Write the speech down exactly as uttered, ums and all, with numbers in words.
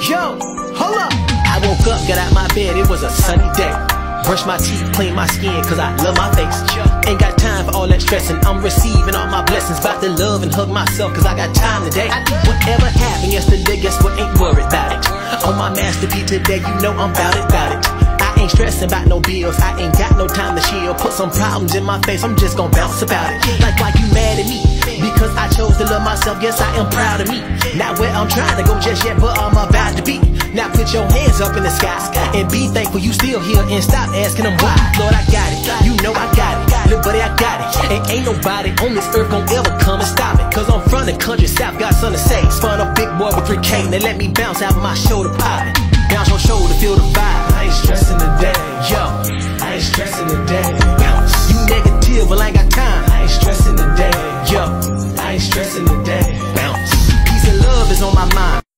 Yo, hold up. I woke up, got out my bed, it was a sunny day. Brush my teeth, clean my skin, cause I love my face. Ain't got time for all that stressing, I'm receiving all my blessings. About to love and hug myself, cause I got time today. Whatever happened yesterday, guess what, ain't worried about it. On my masterpiece today, you know I'm bout it, bout it. I ain't stressing about no bills, I ain't got no time to chill. Put some problems in my face, I'm just gon' bounce about it. Like why you mad at me? Because I chose to love myself, yes I am proud of me. Not where I'm trying to go just yet, but I'm about to be. Now put your hands up in the sky and be thankful you still here, and stop asking them why. Lord, I got it, you know I got it. Little buddy, I got it. And ain't nobody on this earth gon' ever come and stop it. Cause I'm from the country south, got something to say. Spun a big boy with three K, they let me bounce out my shoulder poppin'. Bounce your shoulder, feel the vibe. I ain't stressing today, yo, I ain't stressing today. Bounce. You negative, well I ain't got time. I ain't stressing today, yo, I ain't stressing today. Bounce. Peace and love is on my mind.